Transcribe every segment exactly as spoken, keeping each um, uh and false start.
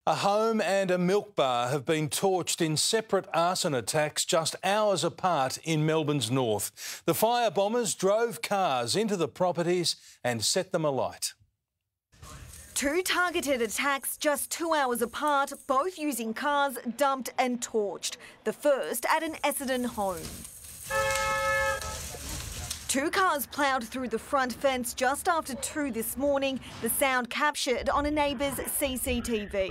A home and a milk bar have been torched in separate arson attacks just hours apart in Melbourne's north. The firebombers drove cars into the properties and set them alight. Two targeted attacks just two hours apart, both using cars dumped and torched. The first at an Essendon home. Two cars ploughed through the front fence just after two this morning, the sound captured on a neighbour's C C T V.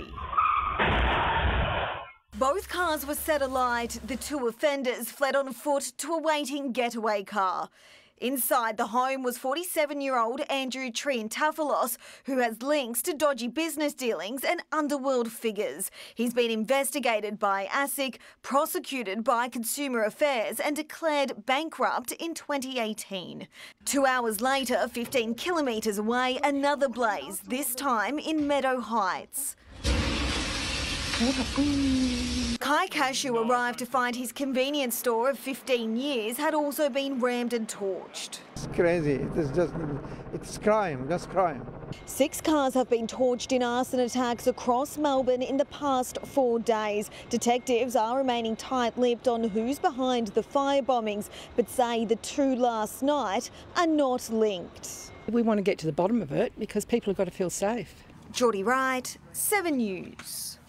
Both cars were set alight. The two offenders fled on foot to a waiting getaway car. Inside the home was forty-seven-year-old Andrew Triantafilos, who has links to dodgy business dealings and underworld figures. He's been investigated by ASIC, prosecuted by Consumer Affairs and declared bankrupt in twenty eighteen. Two hours later, fifteen kilometres away, another blaze, this time in Meadow Heights. Kai Cashew arrived to find his convenience store of fifteen years had also been rammed and torched. It's crazy. It's just, it's crime, just crime. Six cars have been torched in arson attacks across Melbourne in the past four days. Detectives are remaining tight-lipped on who's behind the firebombings, but say the two last night are not linked. We want to get to the bottom of it because people have got to feel safe. Geordie Wright, Seven News.